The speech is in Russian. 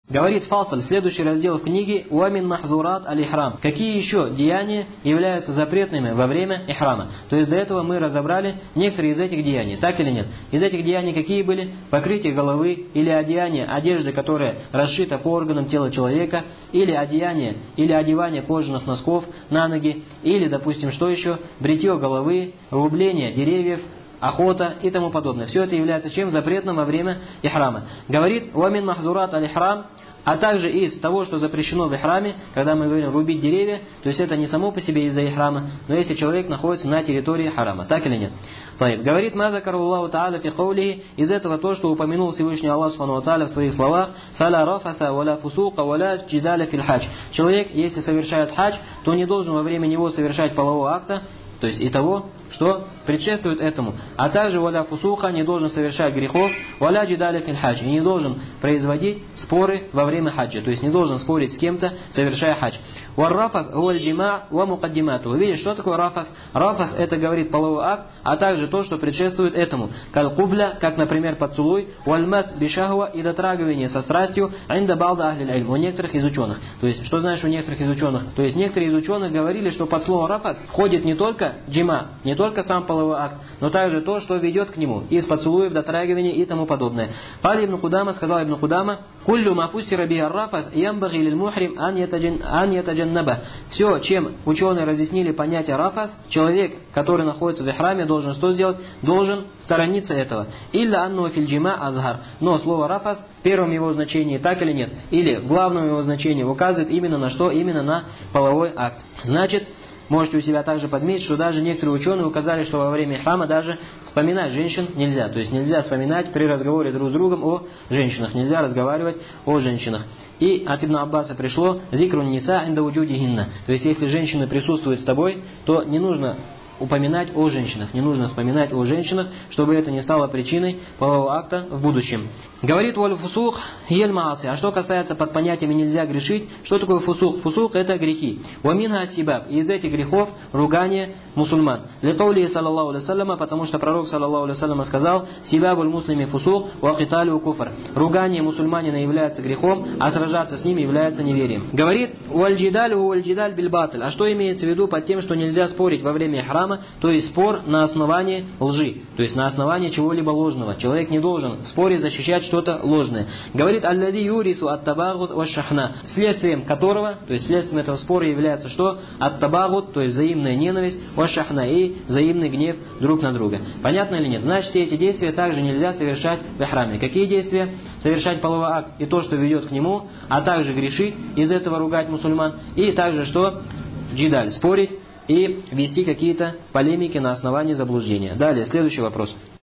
Говорит Фасаль, следующий раздел в книге «Уамин махзурат аль-ихрам». Какие еще деяния являются запретными во время ихрама? То есть до этого мы разобрали некоторые из этих деяний, так или нет? Из этих деяний какие были? Покрытие головы, или одеяние одежды, которая расшита по органам тела человека, или одеяние, или одевание кожаных носков на ноги, или, допустим, что еще? Бритье головы, рубление деревьев, охота и тому подобное. Все это является чем? Запретным во время ихрама. Говорит «Уамин махзурат аль-ихрам», а также из того, что запрещено в ихраме, когда мы говорим рубить деревья, то есть это не само по себе из-за ихрама, но если человек находится на территории харама, так или нет. Говорит Мазакару Аллаху Та'аля фи каулихи, из этого то, что упомянул Всевышний Аллах Субхану ва Та'аля в своих словах, «Фаля рафаса валя фусука валя джидаля фил хадж». Человек, если совершает хадж, то не должен во время него совершать полового акта, то есть и того, что предшествует этому. А также валя фусуха, не должен совершать грехов, валя джидаля фил хадж, и не должен производить споры во время хаджа, то есть не должен спорить с кем-то, совершая хадж. Варрафас гуаль джима ва мукаддимату. Вы видите, что такое рафас? Рафас это говорит половой акт, а также то, что предшествует этому. Каль кубля, как, например, поцелуй, вальмас бишахва и дотрагивание со страстью, инда балда ахлиль ильм, у некоторых из ученых. То есть, что знаешь у некоторых из ученых? То есть, некоторые из ученых говорили, что под словом рафас входит не только джима, не только сам половой акт, но также то, что ведет к нему, из поцелуев, дотрагивания и тому подобное. Пали Ибн Кудама, сказал Ибн Кудама, «Куллю мафуссира биха рафас, ямбаги лиль мухрим ан ятаджаннаба». Все, чем ученые разъяснили понятие рафас, человек, который находится в ихраме, должен что сделать? Должен сторониться этого. Илля анну фил джима азгар. Но слово рафас в первом его значении, так или нет, или в главном его значении указывает именно на что? Именно на половой акт. Значит, можете у себя также подметить, что даже некоторые ученые указали, что во время ихрама даже вспоминать женщин нельзя. То есть нельзя вспоминать при разговоре друг с другом о женщинах. Нельзя разговаривать о женщинах. И от Ибн Аббаса пришло «Зикрун ниса инда уджудихинна». То есть если женщины присутствуют с тобой, то не нужно упоминать о женщинах. Не нужно вспоминать о женщинах, чтобы это не стало причиной полового акта в будущем. Говорит «Валь фусух ель мааси». А что касается под понятиями «нельзя грешить», что такое фусух? Фусух это грехи. Ваминха сибаб. Из этих грехов ругание мусульман. Ликаули саллаллаху алейхи саллама, потому что пророк саллаллаху алейхи саллама сказал «Сибабуль муслими фусух ва киталю куфр». Ругание мусульманина является грехом, а сражаться с ним является неверием. Говорит «Валь джидалю валь джидаль биль батль». А что имеется в виду под тем, что нельзя спорить во время ихрама? То есть спор на основании лжи, то есть на основании чего-либо ложного. Человек не должен в споре защищать что-то ложное. Говорит «Аллади юрису ат-табагут ва-шахна», следствием которого, то есть следствием этого спора является что? Ат-табагут, то есть взаимная ненависть, ва-шахна и взаимный гнев друг на друга. Понятно или нет? Значит, все эти действия также нельзя совершать в ихраме. Какие действия? Совершать половой акт и то, что ведет к нему, а также грешить, из этого ругать мусульман, и также что? Джидаль, спорить и вести какие-то полемики на основании заблуждения. Далее, следующий вопрос.